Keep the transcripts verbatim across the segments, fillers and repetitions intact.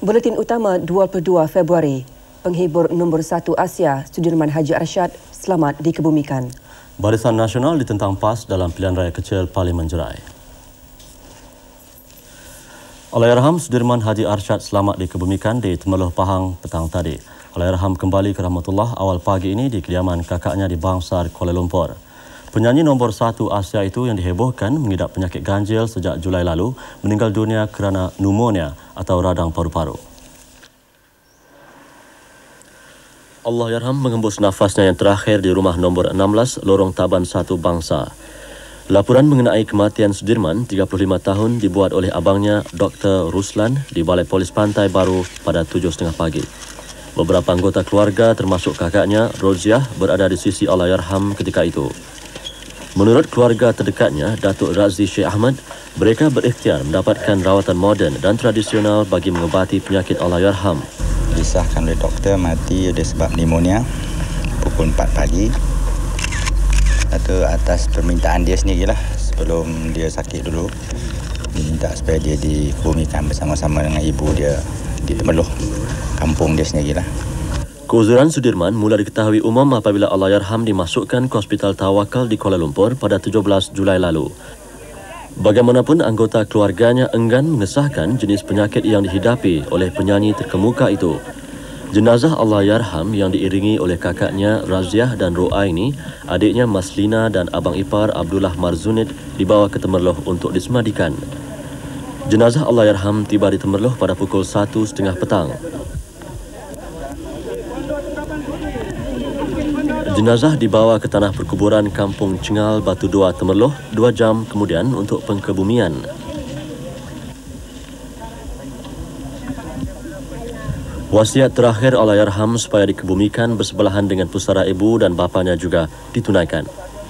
Buletin utama dua puluh dua Februari. Penghibur nombor satu Asia, Sudirman Haji Arsyad, selamat dikebumikan. Barisan Nasional ditentang PAS dalam pilihan raya kecil Parlimen Jerai. Allahyarham Sudirman Haji Arsyad selamat dikebumikan di Temerloh Pahang petang tadi. Allahyarham kembali ke rahmatullah awal pagi ini di kediaman kakaknya di Bangsar, Kuala Lumpur. Penyanyi nombor satu Asia itu yang dihebohkan mengidap penyakit ganjil sejak Julai lalu meninggal dunia kerana pneumonia atau radang paru-paru. Allahyarham mengembus nafasnya yang terakhir di rumah nombor enam belas Lorong Taban satu Bangsa. Laporan mengenai kematian Sudirman, tiga puluh lima tahun, dibuat oleh abangnya Doktor Ruslan di Balai Polis Pantai Baru pada tujuh tiga puluh pagi. Beberapa anggota keluarga termasuk kakaknya Roziah berada di sisi Allahyarham ketika itu. Menurut keluarga terdekatnya, Datuk Razi Sheikh Ahmad, mereka berikhtiar mendapatkan rawatan moden dan tradisional bagi mengobati penyakit Allahyarham. Disahkan oleh doktor mati oleh sebab pneumonia pukul empat pagi. Atau atas permintaan dia sendirilah sebelum dia sakit dulu. Dia minta supaya dia dikebumikan bersama-sama dengan ibu dia di Temerloh, kampung dia sendirilah. Keuzuran Sudirman mula diketahui umum apabila Allahyarham dimasukkan ke Hospital Tawakal di Kuala Lumpur pada tujuh belas Julai lalu. Bagaimanapun anggota keluarganya enggan mengesahkan jenis penyakit yang dihidapi oleh penyanyi terkemuka itu. Jenazah Allahyarham yang diiringi oleh kakaknya Raziah dan Roaini, adiknya Maslina dan abang ipar Abdullah Marzunid dibawa ke Temerloh untuk disemadikan. Jenazah Allahyarham tiba di Temerloh pada pukul satu tiga puluh petang. Jenazah dibawa ke tanah perkuburan Kampung Cengal Batu Dua Temerloh dua jam kemudian untuk pengkebumian. Wasiat terakhir Allahyarham supaya dikebumikan bersebelahan dengan pusara ibu dan bapanya juga ditunaikan.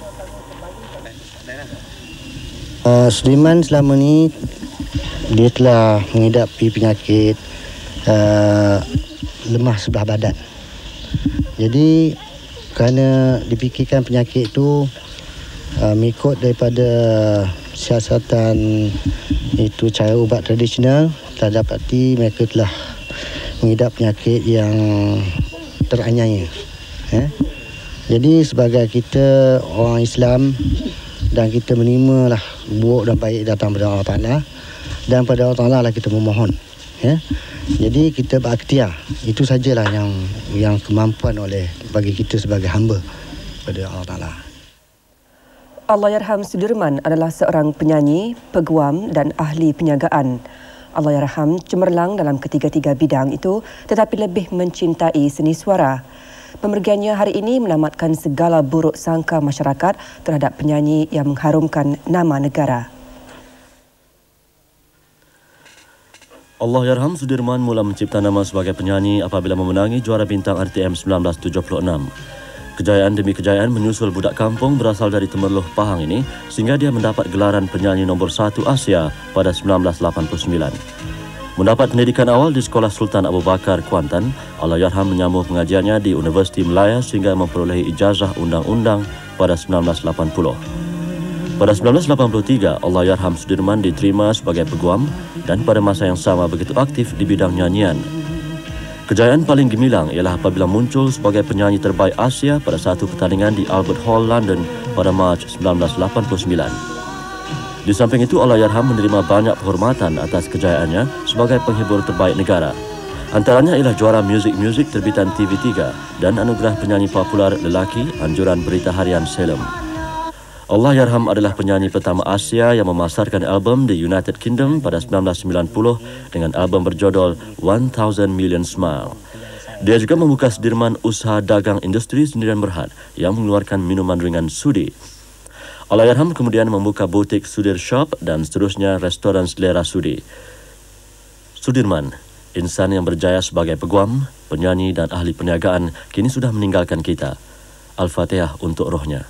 Uh, Sudirman selama ni dia telah mengidapi penyakit uh, lemah sebelah badan. Jadi kerana dipikirkan penyakit itu uh, mengikut daripada siasatan itu cara ubat tradisional, telah dapati mereka telah mengidap penyakit yang teraniaya. Eh? Jadi sebagai kita orang Islam dan kita menerima lah buruk dan baik datang pada Allah Ta'ala, dan pada Allah Ta'ala lah kita memohon. Ya? Jadi kita berikhtiar. Itu sajalah yang yang kemampuan oleh bagi kita sebagai hamba pada Allah Ta'ala. Allahyarham Sudirman adalah seorang penyanyi, peguam dan ahli penyagaan. Allahyarham cemerlang dalam ketiga-tiga bidang itu tetapi lebih mencintai seni suara. Pemergiannya hari ini menamatkan segala buruk sangka masyarakat terhadap penyanyi yang mengharumkan nama negara. Allahyarham Sudirman mula mencipta nama sebagai penyanyi apabila memenangi juara bintang R T M seribu sembilan ratus tujuh puluh enam. Kejayaan demi kejayaan menyusul budak kampung berasal dari Temerloh Pahang ini sehingga dia mendapat gelaran penyanyi nombor satu Asia pada seribu sembilan ratus lapan puluh sembilan. Mendapat pendidikan awal di Sekolah Sultan Abu Bakar, Kuantan, Allahyarham menyambung pengajiannya di Universiti Melaya sehingga memperolehi ijazah undang-undang pada seribu sembilan ratus lapan puluh. Pada seribu sembilan ratus lapan puluh tiga, Allahyarham Sudirman diterima sebagai peguam dan pada masa yang sama begitu aktif di bidang nyanyian. Kejayaan paling gemilang ialah apabila muncul sebagai penyanyi terbaik Asia pada satu pertandingan di Albert Hall, London pada Mac seribu sembilan ratus lapan puluh sembilan. Di samping itu, Allahyarham menerima banyak penghormatan atas kejayaannya sebagai penghibur terbaik negara. Antaranya ialah juara muzik-muzik terbitan T V tiga dan anugerah penyanyi popular lelaki anjuran berita harian Salem. Allahyarham adalah penyanyi pertama Asia yang memasarkan album di United Kingdom pada seribu sembilan ratus sembilan puluh dengan album berjodol One Thousand Million Smile. Dia juga membuka Sudirman usaha dagang industri sendirian berhad yang mengeluarkan minuman ringan sudi. Allahyarham kemudian membuka butik Sudir Shop dan seterusnya restoran selera sudi. Sudirman, insan yang berjaya sebagai peguam, penyanyi dan ahli perniagaan, kini sudah meninggalkan kita. Al-Fatihah untuk rohnya.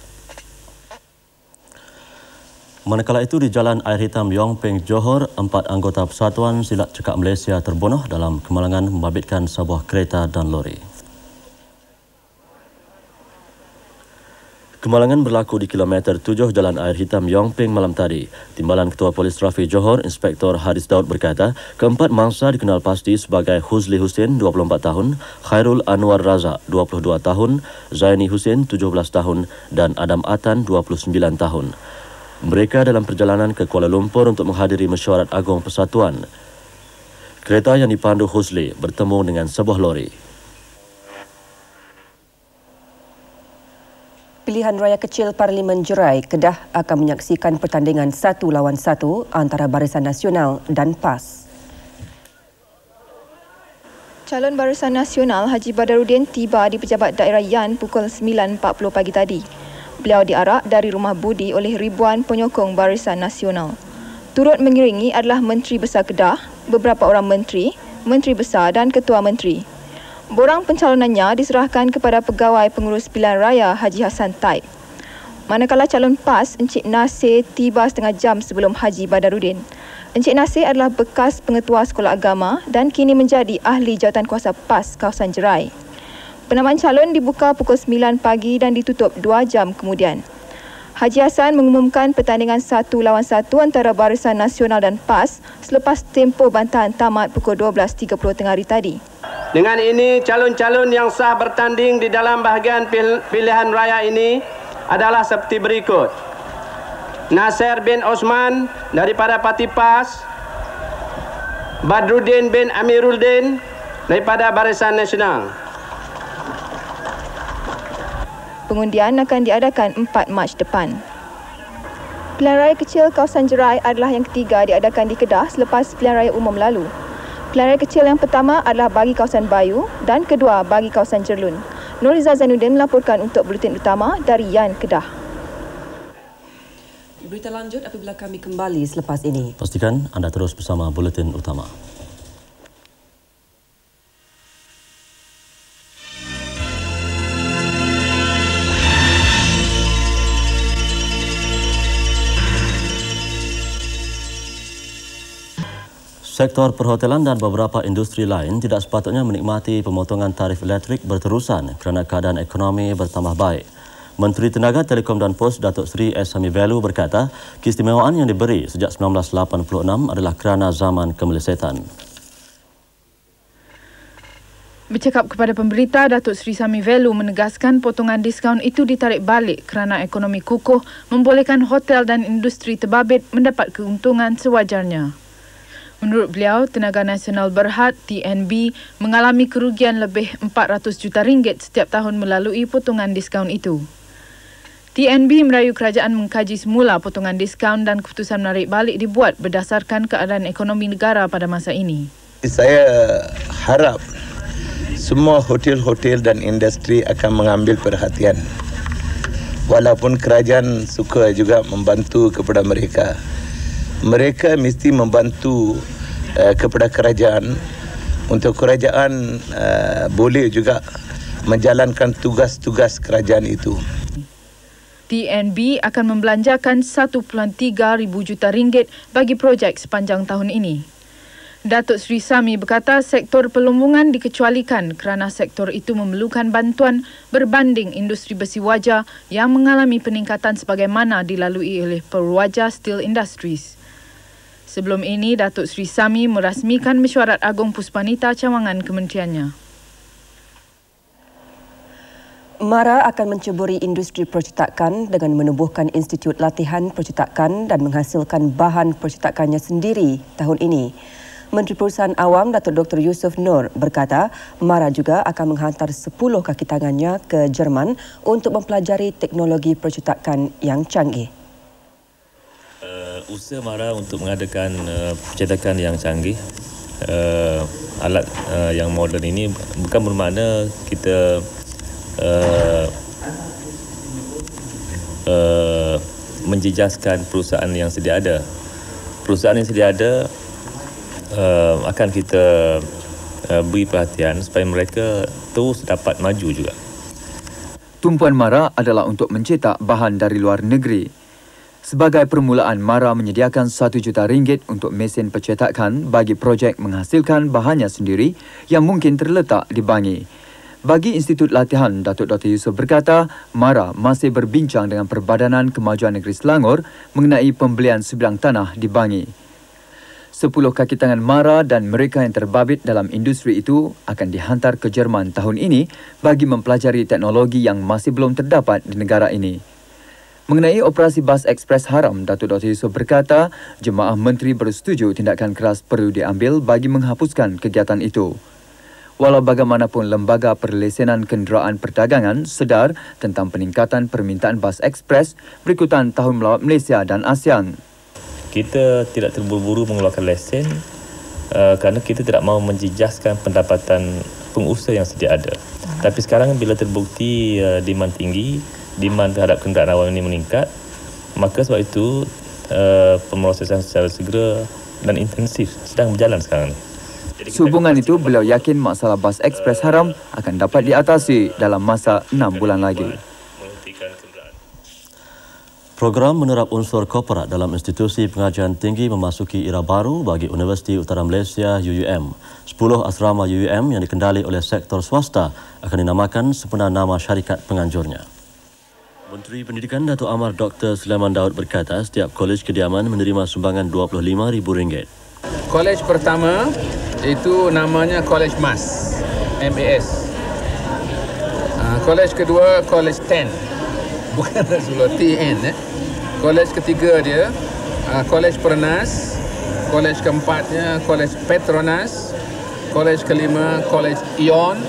Manakala itu di Jalan Air Hitam Yong Peng, Johor, empat anggota Persatuan Silat Cekak Malaysia terbunuh dalam kemalangan membabitkan sebuah kereta dan lori. Kemalangan berlaku di kilometer tujuh Jalan Air Hitam Yong Ping malam tadi. Timbalan Ketua Polis Trafik Johor, Inspektor Haris Daud berkata, keempat mangsa dikenal pasti sebagai Huzli Hussein, dua puluh empat tahun, Khairul Anwar Razak, dua puluh dua tahun, Zaini Hussein, tujuh belas tahun dan Adam Atan, dua puluh sembilan tahun. Mereka dalam perjalanan ke Kuala Lumpur untuk menghadiri Mesyuarat Agung Persatuan. Kereta yang dipandu Huzli bertemu dengan sebuah lori. Pilihan raya kecil Parlimen Jerai, Kedah akan menyaksikan pertandingan satu lawan satu antara Barisan Nasional dan P A S. Calon Barisan Nasional Haji Badarudin tiba di Pejabat Daerah Yan pukul sembilan empat puluh pagi tadi. Beliau diarak dari rumah budi oleh ribuan penyokong Barisan Nasional. Turut mengiringi adalah Menteri Besar Kedah, beberapa orang menteri, Menteri Besar dan Ketua Menteri. Borang pencalonannya diserahkan kepada Pegawai Pengurus Pilihan Raya Haji Hassan Taib. Manakala calon P A S Encik Nasir tiba setengah jam sebelum Haji Badarudin. Encik Nasir adalah bekas pengetua sekolah agama dan kini menjadi ahli jawatankuasa P A S kawasan Jerai. Penamaan calon dibuka pukul sembilan pagi dan ditutup dua jam kemudian. Haji Hassan mengumumkan pertandingan satu lawan satu antara Barisan Nasional dan P A S selepas tempoh bantahan tamat pukul dua belas tiga puluh tengah hari tadi. Dengan ini, calon-calon yang sah bertanding di dalam bahagian pilihan raya ini adalah seperti berikut. Nasir bin Osman daripada Parti P A S, Badruddin bin Amiruddin daripada Barisan Nasional. Pengundian akan diadakan empat Mac depan. Pilihan raya kecil kawasan Jerai adalah yang ketiga diadakan di Kedah selepas pilihan raya umum lalu. Pilihan raya kecil yang pertama adalah bagi kawasan Bayu dan kedua bagi kawasan Jerlun. Nuriza Zainuddin melaporkan untuk Buletin Utama dari Yan, Kedah. Berita lanjut apabila kami kembali selepas ini. Pastikan anda terus bersama Buletin Utama. Sektor perhotelan dan beberapa industri lain tidak sepatutnya menikmati pemotongan tarif elektrik berterusan kerana keadaan ekonomi bertambah baik. Menteri Tenaga Telekom dan Pos Datuk Seri S. Hami Velu berkata, keistimewaan yang diberi sejak sembilan belas lapan puluh enam adalah kerana zaman kemelesetan. Bercakap kepada pemberita, Datuk Seri Sami Velu menegaskan potongan diskaun itu ditarik balik kerana ekonomi kukuh membolehkan hotel dan industri terbabit mendapat keuntungan sewajarnya. Menurut beliau, Tenaga Nasional Berhad T N B mengalami kerugian lebih empat ratus juta ringgit setiap tahun melalui potongan diskaun itu. T N B merayu kerajaan mengkaji semula potongan diskaun dan keputusan menarik balik dibuat berdasarkan keadaan ekonomi negara pada masa ini. Saya harap semua hotel-hotel dan industri akan mengambil perhatian. Walaupun kerajaan suka juga membantu kepada mereka. Mereka mesti membantu uh, kepada kerajaan untuk kerajaan uh, boleh juga menjalankan tugas-tugas kerajaan itu. T N B akan membelanjakan satu perpuluhan tiga ribu juta ringgit bagi projek sepanjang tahun ini. Datuk Seri Sami berkata sektor pelumbungan dikecualikan kerana sektor itu memerlukan bantuan berbanding industri besi waja yang mengalami peningkatan sebagaimana dilalui oleh Perwaja Steel Industries. Sebelum ini, Datuk Seri Sami merasmikan Mesyuarat Agung Puspanita cawangan kementeriannya. MARA akan menceburi industri percetakan dengan menubuhkan institut latihan percetakan dan menghasilkan bahan percetakannya sendiri tahun ini. Menteri Perusahaan Awam Datuk Doktor Yusof Nur berkata, MARA juga akan menghantar sepuluh kaki tangannya ke Jerman untuk mempelajari teknologi percetakan yang canggih. Uh, usaha MARA untuk mengadakan uh, percetakan yang canggih, uh, alat uh, yang moden ini bukan bermakna kita uh, uh, menjejaskan perusahaan yang sedia ada. Perusahaan yang sedia ada uh, akan kita uh, beri perhatian supaya mereka terus dapat maju juga. Tumpuan MARA adalah untuk mencetak bahan dari luar negeri. Sebagai permulaan, MARA menyediakan satu juta ringgit untuk mesin percetakan bagi projek menghasilkan bahannya sendiri yang mungkin terletak di Bangi. Bagi Institut Latihan, Datuk Doktor Yusof berkata, MARA masih berbincang dengan Perbadanan Kemajuan Negeri Selangor mengenai pembelian sebilang tanah di Bangi. Sepuluh kaki tangan MARA dan mereka yang terbabit dalam industri itu akan dihantar ke Jerman tahun ini bagi mempelajari teknologi yang masih belum terdapat di negara ini. Mengenai operasi bas ekspres haram, Datuk Doktor Yusof berkata, Jemaah Menteri bersetuju tindakan keras perlu diambil bagi menghapuskan kegiatan itu. Walau bagaimanapun, Lembaga Perlesenan Kenderaan Perdagangan sedar tentang peningkatan permintaan bas ekspres berikutan Tahun Melawat Malaysia dan ASEAN. Kita tidak terburu-buru mengeluarkan lesen uh, kerana kita tidak mahu menjejaskan pendapatan pengusaha yang sedia ada. Tapi sekarang bila terbukti uh, demand tinggi, demand terhadap kenderaan awam ini meningkat, maka sebab itu uh, pemrosesan secara segera dan intensif sedang berjalan sekarang. Sehubungan itu, beliau yakin masalah bas ekspres haram akan dapat diatasi dalam masa enam bulan lagi. Program menerap unsur korporat dalam institusi pengajian tinggi memasuki era baru bagi Universiti Utara Malaysia U U M. Sepuluh asrama U U M yang dikendali oleh sektor swasta akan dinamakan sebenar nama syarikat penganjurnya. Menteri Pendidikan Datuk Amar Doktor Sulaiman Daud berkata setiap kolej kediaman menerima sumbangan dua puluh lima ribu ringgit. Kolej pertama itu namanya Kolej Mas, M A S. Uh, kolej kedua Kolej ten, bukan Rasulullah, T N. Eh. Kolej ketiga dia uh, Kolej Pernas, kolej keempatnya Kolej Petronas, kolej kelima Kolej Ion,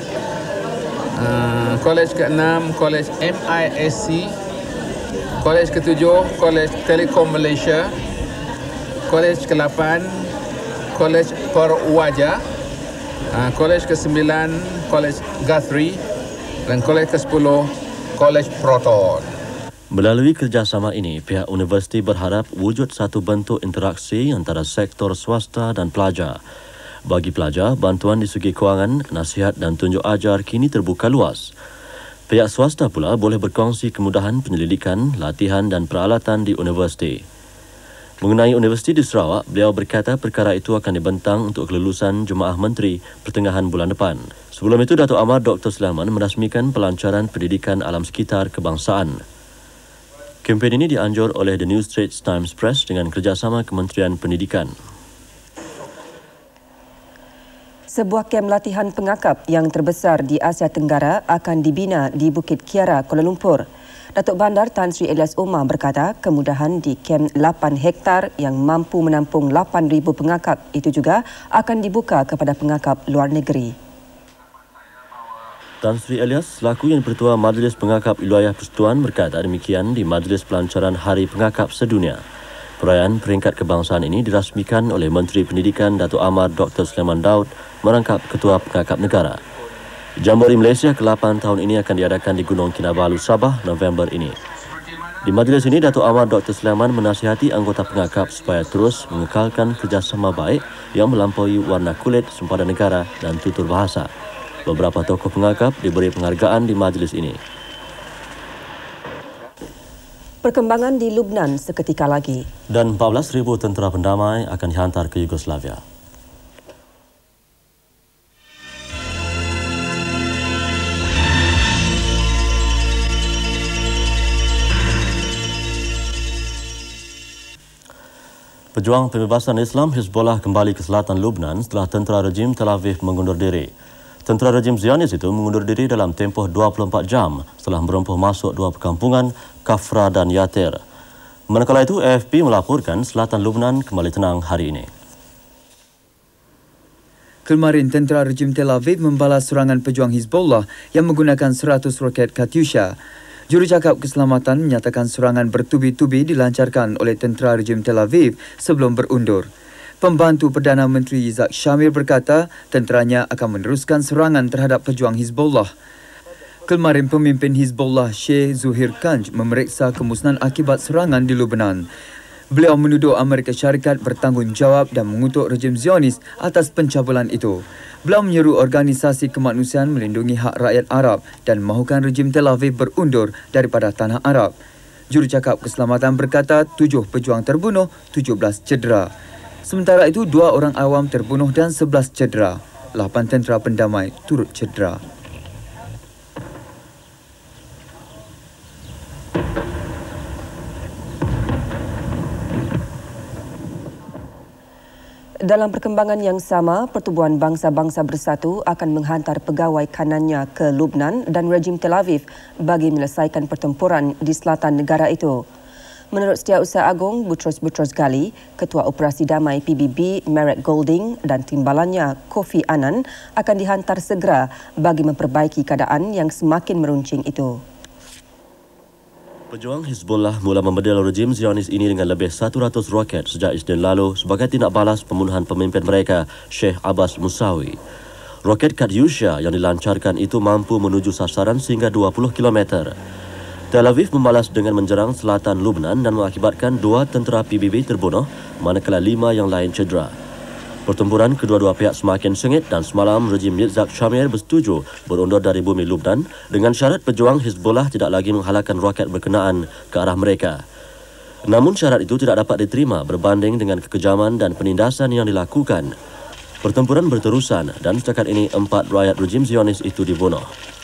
uh, kolej keenam Kolej M I S C, kolej ketujuh Kolej Telekom Malaysia, kolej ke-lapan Kolej Perwaja, uh, kolej ke-sembilan Kolej Guthrie dan kolej ke-sepuluh Kolej Proton. Melalui kerjasama ini, pihak universiti berharap wujud satu bentuk interaksi antara sektor swasta dan pelajar. Bagi pelajar, bantuan di segi kewangan, nasihat dan tunjuk ajar kini terbuka luas. Pihak swasta pula boleh berkongsi kemudahan penyelidikan, latihan dan peralatan di universiti. Mengenai Universiti di Sarawak, beliau berkata perkara itu akan dibentang untuk kelulusan Jemaah Menteri pertengahan bulan depan. Sebelum itu, Datuk Amar Doktor Sulaiman merasmikan pelancaran pendidikan alam sekitar kebangsaan. Kempen ini dianjur oleh The New Straits Times Press dengan kerjasama Kementerian Pendidikan. Sebuah kem latihan pengakap yang terbesar di Asia Tenggara akan dibina di Bukit Kiara, Kuala Lumpur. Datuk Bandar Tan Sri Elias Omar berkata kemudahan di kem lapan hektar yang mampu menampung lapan ribu pengakap itu juga akan dibuka kepada pengakap luar negeri. Tan Sri Elias, selaku Yang Pertua Majlis Pengakap Wilayah Persekutuan berkata demikian di Majlis Pelancaran Hari Pengakap Sedunia. Perayaan peringkat kebangsaan ini dirasmikan oleh Menteri Pendidikan Datuk Amar Doktor Sulaiman Daud merangkap Ketua Pengakap Negara. Jambori Malaysia ke lapan tahun ini akan diadakan di Gunung Kinabalu, Sabah, November ini. Di majlis ini, Datuk Amar Doktor Sulaiman menasihati anggota pengakap supaya terus mengekalkan kerjasama baik yang melampaui warna kulit, sempadan negara dan tutur bahasa. Beberapa tokoh pengakap diberi penghargaan di majlis ini. Perkembangan di Lubnan seketika lagi. Dan empat belas ribu tentera pendamai akan dihantar ke Yugoslavia. Pejuang pembebasan Islam Hizbullah kembali ke selatan Lubnan setelah tentera rejim Tel Aviv mengundur diri. Tentera rejim Zionis itu mengundur diri dalam tempoh dua puluh empat jam setelah merempuh masuk dua perkampungan, Kafra dan Yatir. Manakala itu, A F P melaporkan selatan Lubnan kembali tenang hari ini. Kemarin, tentera rejim Tel Aviv membalas serangan pejuang Hizbullah yang menggunakan seratus roket Katyusha. Jurucakap keselamatan menyatakan serangan bertubi-tubi dilancarkan oleh tentera rejim Tel Aviv sebelum berundur. Pembantu Perdana Menteri Yitzhak Shamir berkata tenteranya akan meneruskan serangan terhadap pejuang Hizbullah. Kemarin, pemimpin Hizbullah Sheikh Zuhir Kanj memeriksa kemusnahan akibat serangan di Lubnan. Beliau menuduh Amerika Syarikat bertanggungjawab dan mengutuk rejim Zionis atas pencabulan itu. Beliau menyeru organisasi kemanusiaan melindungi hak rakyat Arab dan mahukan rejim Tel Aviv berundur daripada tanah Arab. Jurucakap keselamatan berkata tujuh pejuang terbunuh, tujuh belas cedera. Sementara itu, dua orang awam terbunuh dan sebelas cedera. Lapan tentera pendamai turut cedera. Dalam perkembangan yang sama, Pertubuhan Bangsa-Bangsa Bersatu akan menghantar pegawai kanannya ke Lubnan dan rejim Tel Aviv bagi menyelesaikan pertempuran di selatan negara itu. Menurut Setiausaha Agung Boutros Boutros Ghali, Ketua Operasi Damai P B B Merrick Golding dan timbalannya Kofi Annan akan dihantar segera bagi memperbaiki keadaan yang semakin meruncing itu. Pejuang Hizbullah mula membedil rejim Zionis ini dengan lebih seratus roket sejak Isnin lalu sebagai tindak balas pembunuhan pemimpin mereka, Sheikh Abbas Musawi. Roket Katyusha yang dilancarkan itu mampu menuju sasaran sehingga dua puluh kilometer. Tel Aviv membalas dengan menjerang selatan Lubnan dan mengakibatkan dua tentera P B B terbunuh, manakala lima yang lain cedera. Pertempuran kedua-dua pihak semakin sengit dan semalam rejim Yitzhak Shamir bersetuju berundur dari bumi Lubnan dengan syarat pejuang Hizbullah tidak lagi menghalalkan roket berkenaan ke arah mereka. Namun syarat itu tidak dapat diterima berbanding dengan kekejaman dan penindasan yang dilakukan. Pertempuran berterusan dan setakat ini empat rakyat rejim Zionis itu dibunuh.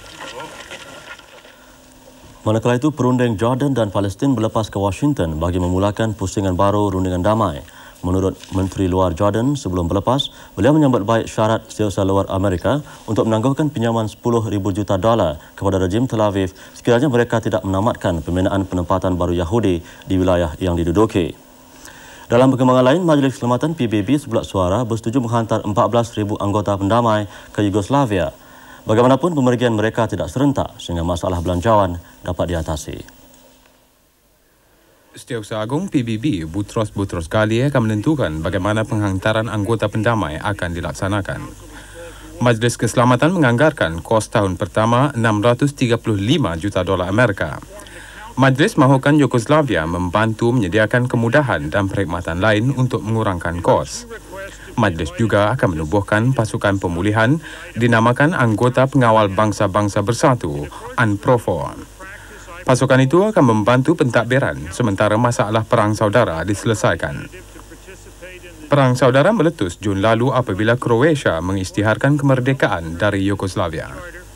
Manakala itu, perunding Jordan dan Palestin berlepas ke Washington bagi memulakan pusingan baru rundingan damai. Menurut Menteri Luar Jordan sebelum berlepas, beliau menyambut baik syarat Setiausaha Luar Amerika untuk menangguhkan pinjaman sepuluh ribu juta dolar kepada rejim Tel Aviv sekiranya mereka tidak menamatkan pembinaan penempatan baru Yahudi di wilayah yang diduduki. Dalam perkembangan lain, Majlis Keselamatan P B B sebulat suara bersetuju menghantar empat belas ribu anggota pendamai ke Yugoslavia. Bagaimanapun, pemergian mereka tidak serentak sehingga masalah belanjawan dapat diatasi. Setiausaha Agung P B B Boutros Boutros Ghali akan menentukan bagaimana penghantaran anggota pendamai akan dilaksanakan. Majlis Keselamatan menganggarkan kos tahun pertama enam ratus tiga puluh lima juta dolar Amerika. Majlis mahukan Yugoslavia membantu menyediakan kemudahan dan perkhidmatan lain untuk mengurangkan kos. Majlis juga akan menubuhkan pasukan pemulihan dinamakan Anggota Pengawal Bangsa-Bangsa Bersatu, UNPROFOR. Pasukan itu akan membantu pentadbiran sementara masalah perang saudara diselesaikan. Perang saudara meletus Jun lalu apabila Croatia mengisytiharkan kemerdekaan dari Yugoslavia.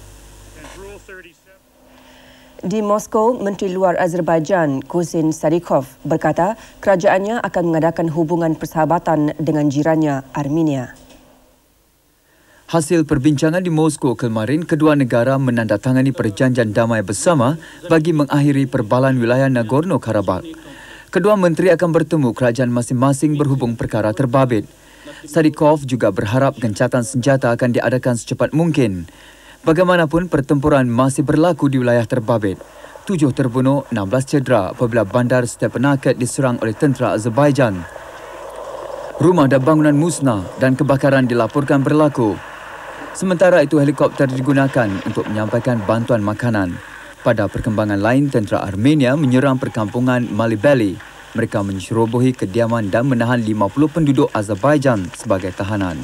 Di Moskow, Menteri Luar Azerbaijan, Kozin Sadikov, berkata kerajaannya akan mengadakan hubungan persahabatan dengan jirannya, Armenia. Hasil perbincangan di Moskow kemarin, kedua negara menandatangani perjanjian damai bersama bagi mengakhiri perbalan wilayah Nagorno-Karabakh. Kedua menteri akan bertemu kerajaan masing-masing berhubung perkara terbabit. Sadikov juga berharap gencatan senjata akan diadakan secepat mungkin. Bagaimanapun, pertempuran masih berlaku di wilayah terbabit. Tujuh terbunuh, enam belas cedera apabila bandar Stepanakert diserang oleh tentera Azerbaijan. Rumah dan bangunan musnah dan kebakaran dilaporkan berlaku. Sementara itu, helikopter digunakan untuk menyampaikan bantuan makanan. Pada perkembangan lain, tentera Armenia menyerang perkampungan Malibeli. Mereka mencerobohi kediaman dan menahan lima puluh penduduk Azerbaijan sebagai tahanan.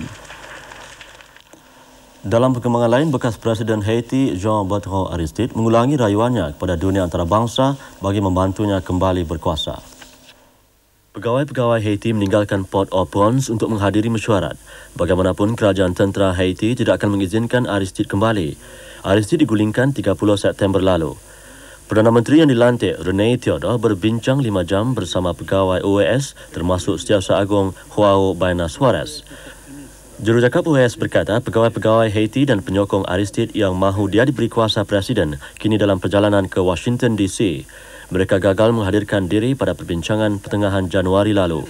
Dalam perkembangan lain, bekas Presiden Haiti Jean-Bertrand Aristide mengulangi rayuannya kepada dunia antarabangsa bagi membantunya kembali berkuasa. Pegawai-pegawai Haiti meninggalkan Port-au-Prince untuk menghadiri mesyuarat. Bagaimanapun, kerajaan tentera Haiti tidak akan mengizinkan Aristide kembali. Aristide digulingkan tiga puluh September lalu. Perdana Menteri yang dilantik, René Theodore, berbincang lima jam bersama pegawai O A S termasuk Setiausaha Agung Joao Baena Suarez. Jurucakap O A S berkata pegawai-pegawai Haiti dan penyokong Aristide yang mahu dia diberi kuasa Presiden kini dalam perjalanan ke Washington D C. Mereka gagal menghadirkan diri pada perbincangan pertengahan Januari lalu.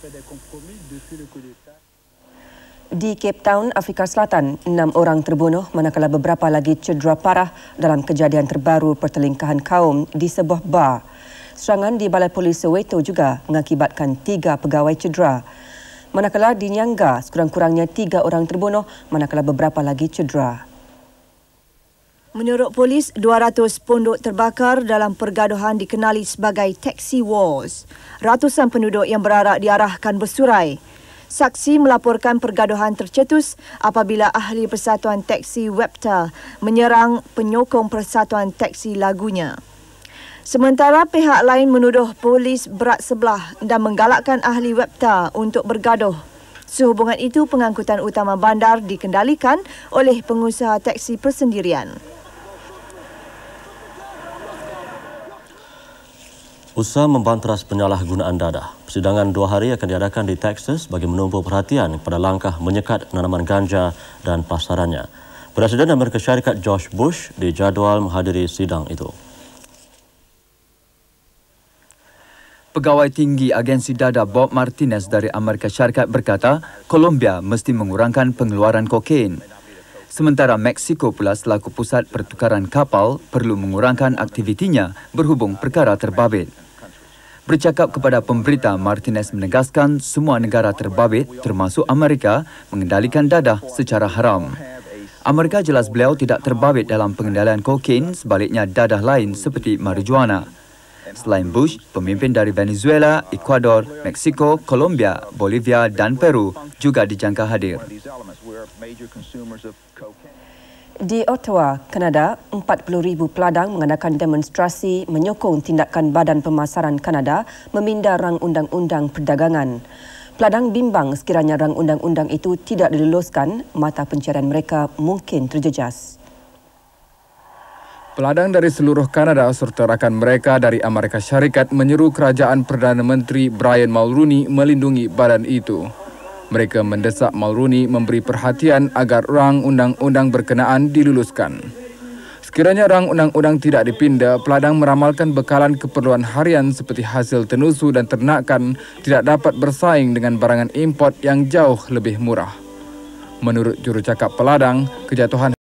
Di Cape Town, Afrika Selatan, enam orang terbunuh manakala beberapa lagi cedera parah dalam kejadian terbaru pertelingkahan kaum di sebuah bar. Serangan di Balai Polis Soweto juga mengakibatkan tiga pegawai cedera. Manakala di Nyangga, sekurang-kurangnya tiga orang terbunuh manakala beberapa lagi cedera. Menurut polis, dua ratus pondok terbakar dalam pergaduhan dikenali sebagai Taxi Wars. Ratusan penduduk yang berarak diarahkan bersurai. Saksi melaporkan pergaduhan tercetus apabila ahli Persatuan Taksi Webster menyerang penyokong Persatuan Taksi Lagunya. Sementara pihak lain menuduh polis berat sebelah dan menggalakkan ahli Webster untuk bergaduh. Sehubungan itu, pengangkutan utama bandar dikendalikan oleh pengusaha taksi persendirian. Usaha membanteras penyalahgunaan dadah. Persidangan dua hari akan diadakan di Texas bagi menumpu perhatian kepada langkah menyekat penanaman ganja dan pasarannya. Presiden Amerika Syarikat George Bush dijadual menghadiri sidang itu. Pegawai tinggi agensi dadah Bob Martinez dari Amerika Syarikat berkata, Colombia mesti mengurangkan pengeluaran kokain. Sementara Meksiko pula selaku pusat pertukaran kapal perlu mengurangkan aktivitinya berhubung perkara terbabit. Bercakap kepada pemberita, Martinez menegaskan semua negara terbabit termasuk Amerika mengendalikan dadah secara haram. Amerika jelas beliau tidak terbabit dalam pengendalian kokain, sebaliknya dadah lain seperti marijuana. Selain Bush, pemimpin dari Venezuela, Ecuador, Meksiko, Colombia, Bolivia dan Peru juga dijangka hadir. Di Ottawa, Kanada, empat puluh ribu peladang mengadakan demonstrasi menyokong tindakan Badan Pemasaran Kanada meminda rang undang-undang perdagangan. Peladang bimbang sekiranya rang undang-undang itu tidak diluluskan, mata pencarian mereka mungkin terjejas. Peladang dari seluruh Kanada serta rakan mereka dari Amerika Syarikat menyeru kerajaan Perdana Menteri Brian Mulroney melindungi badan itu. Mereka mendesak Mulroney memberi perhatian agar rang undang-undang berkenaan diluluskan. Sekiranya rang undang-undang tidak dipinda, peladang meramalkan bekalan keperluan harian seperti hasil tenusu dan ternakan tidak dapat bersaing dengan barangan import yang jauh lebih murah. Menurut jurucakap peladang, kejatuhan